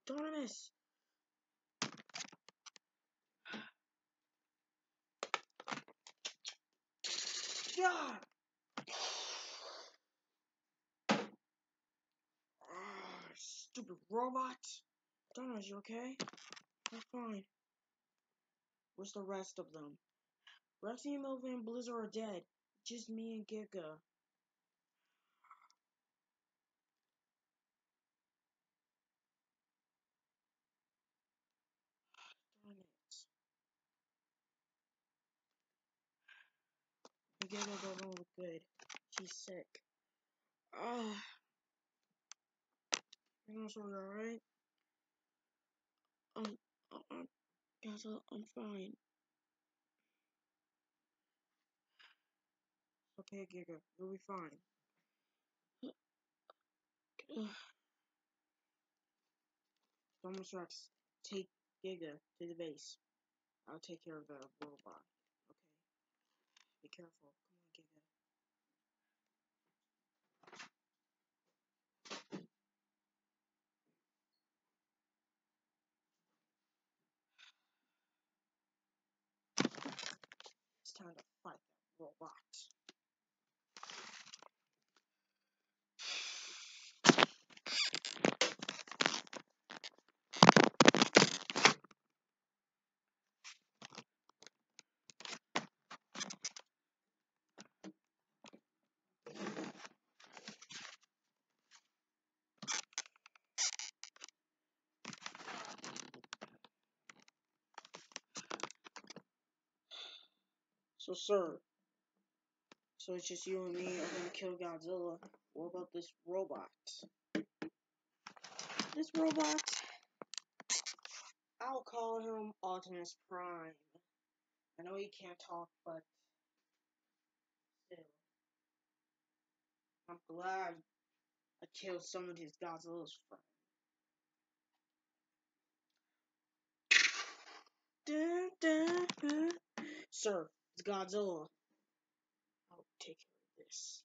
Don't miss. Yeah. Stupid robot. Donald, you okay? I'm fine. Where's the rest of them? Rexy, Melvin, and Blizzard are dead. Just me and Giga. Darn it. Giga doesn't look good. She's sick. You alright? Um, guys, I'm fine. Okay, Giga, you'll be fine. Thomas Rex, take Giga to the base. I'll take care of the robot. Okay? Be careful. Come on, Giga. It's time to fight that robot. So, sir, so it's just you and me are gonna kill Godzilla. What about this robot? This robot, I'll call him Optimus Prime. I know he can't talk, but still. I'm glad I killed some of his Godzilla's friends. Dun, dun, dun. Sir, it's Godzilla. I'll take care of this.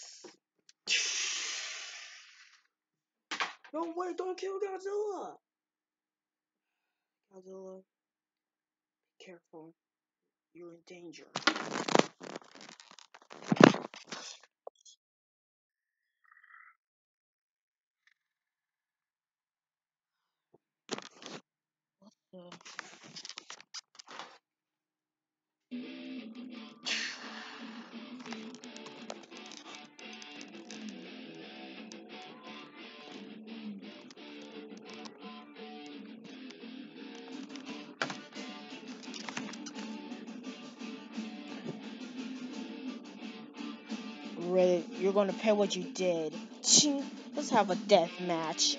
No, wait, don't kill Godzilla! Godzilla, be careful. You're in danger. What the? Ray, you're gonna pay what you did. Let's have a death match.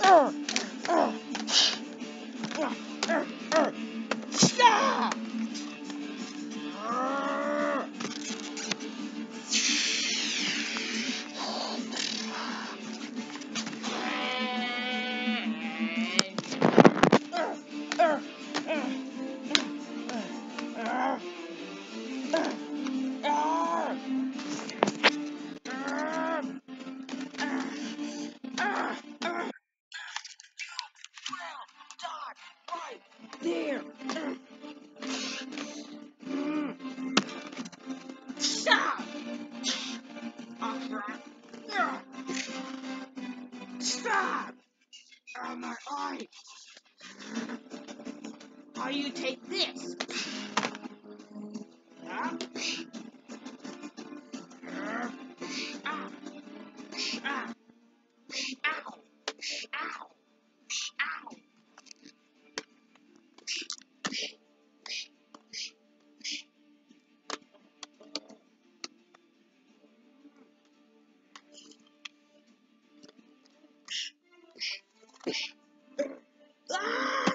Stop! Right there. Stop! Stop! Oh my eye! How do you take this? Ah. Ah. Ah. Ow! Ow! Ow! Ah!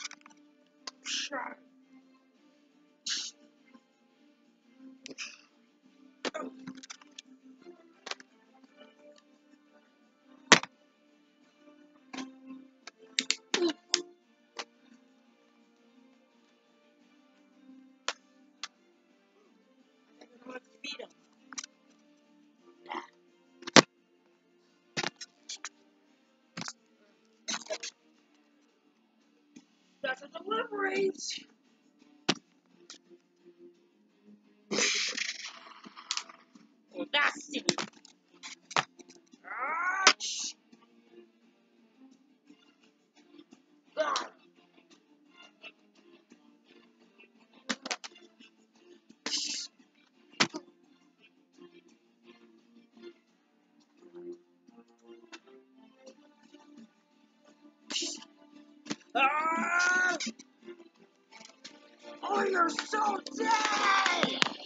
Let's beat him. got some deliveries. Well, that's it. Ouch. Ah. Ah. Oh, you're so dead!